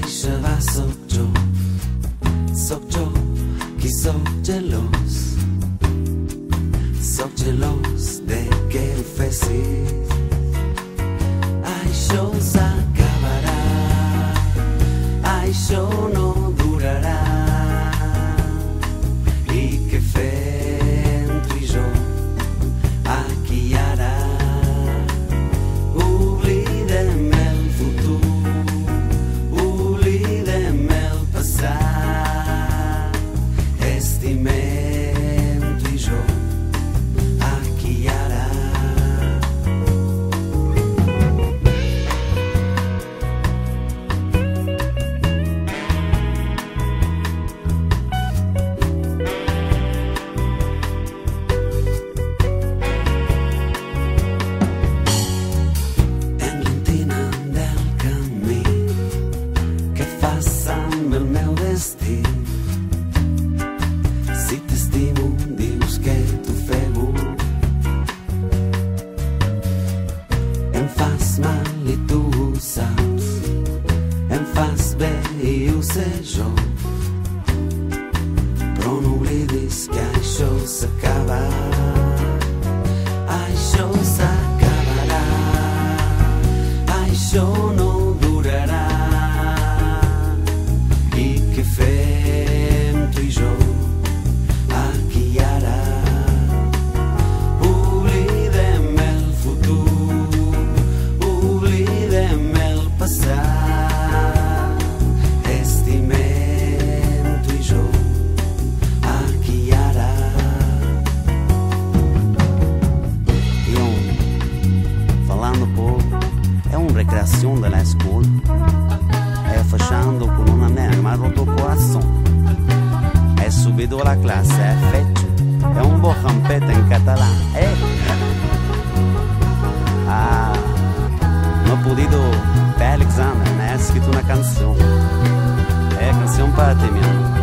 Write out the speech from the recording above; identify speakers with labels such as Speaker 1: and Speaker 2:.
Speaker 1: deixa va, sóc jo qui sóc gelós de que ho fessis. Això s'acabarà, això no durarà, i què fem tu i jo aquí i ara? Oblidem el futur, oblidem el passat, estimem tu i jo aquí i ara. Amb el meu destí, si t'estimo dius que t'ho fego, em fas mal i tu ho saps, em fas bé i ho sé jo, però no oblidis que això s'acaba, això s'acabarà, això no durarà, que fem tu i jo aquí i ara? Oblidem el futur, oblidem el passat, estimem tu i jo aquí i ara.
Speaker 2: Iam falando pouco, é recreação da escola. Fechando con un amigo, mi ha roto il corazón. È subito alla classe, è fecho, è un po' campetto in catalán. Non ho potuto per l'esame, mi ha scritto una canzone. Canzone per te, mio.